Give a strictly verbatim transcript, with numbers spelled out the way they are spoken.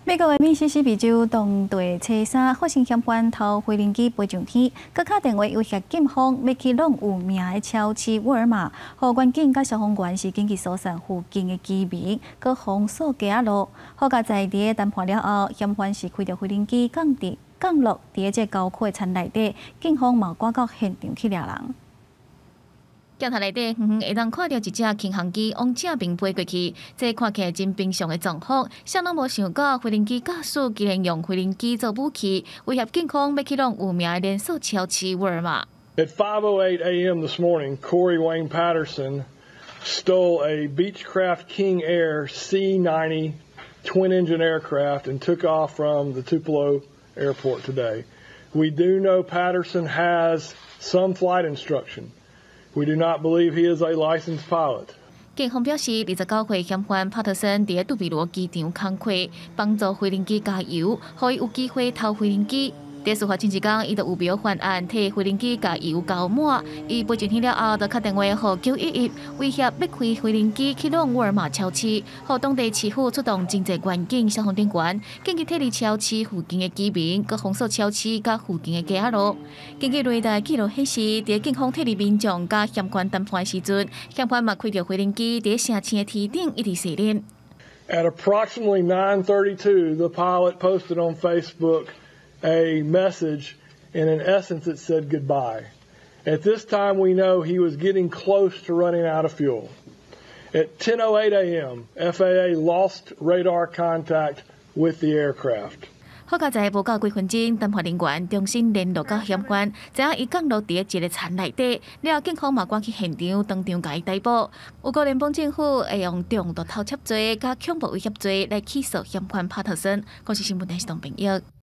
美国的密西西比州当地车衫发生嫌犯偷飞行机飞上天，佮打电话威胁警方要去弄有名的超市沃尔玛，互员警甲消防员是紧急疏散附近的居民，佮封锁街路。好甲在地的谈判了后，嫌犯是开着飞行机降伫降落伫这高科田内底，警方嘛赶到现场去抓人。 镜头内底，远远会当看到一只轻航机往正面飞过去，这看起来真平常的状况。谁拢无想到，飞行机驾驶竟然用飞行机做武器，威胁警方要去弄有名的连锁超市沃尔玛。 At five oh eight a m this morning, Corey Wayne Patterson stole a Beechcraft King Air C ninety twin-engine aircraft and took off from the Tupelo Airport today. We do know Patterson has some flight instruction. We do not believe he is a licensed pilot. 警方表示，二十九岁嫌犯帕特森伫杜比罗机场工课，帮助飞行机加油，可以有机会偷飞行机。在事发前一天，伊就有表犯案，替飞行机加油加满。伊飞上天了后，就打电话予九一一，威胁要开飞行机去弄沃尔玛超市，予当地市府出动真侪员警、消防人员，紧急撤离超市附近的居民，佮封锁超市甲附近的街路。根据雷达记录显示，伫警方撤离民众甲嫌犯谈判的时阵，嫌犯嘛开着飞行机伫城市的天顶一直射练。 At approximately nine thirty-two, the pilot posted on Facebook a message, and in essence it said goodbye. At this time we know he was getting close to running out of fuel. At ten oh eight a m, F A A lost radar contact with the aircraft. 好佳在无够几分钟，谈判人员重新联络到嫌犯，知影伊降落伫一个田内底，了后警方嘛赶去现场，当场甲伊逮捕。有国联邦政府会用重大偷窃罪、甲恐怖威胁罪来起诉嫌犯帕特森。我是新闻台视同朋友。